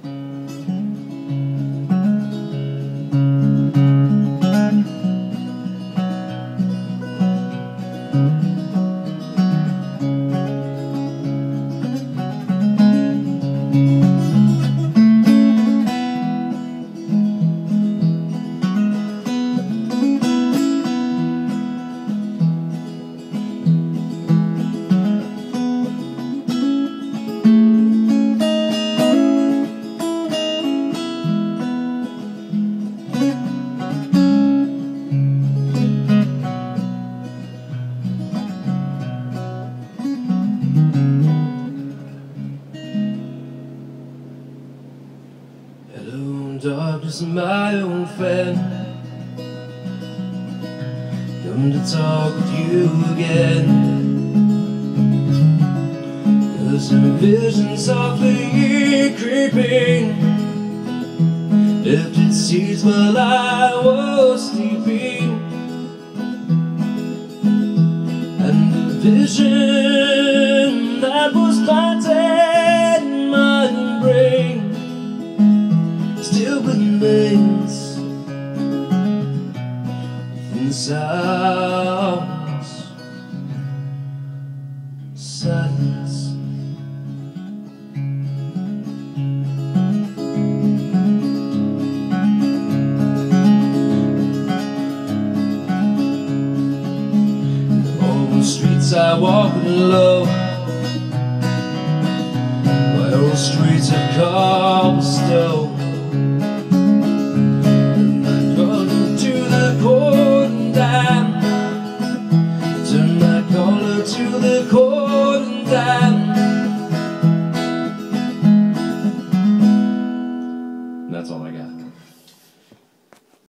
Hello, darkness, my old friend. Come to talk with you again. 'Cause a vision softly creeping left its seeds while I was sleeping, and the vision that was planted in my brain still remains within sounds, silence. All the streets I walk alone, where all streets of cobblestone. To the cold and damp. That's all I got.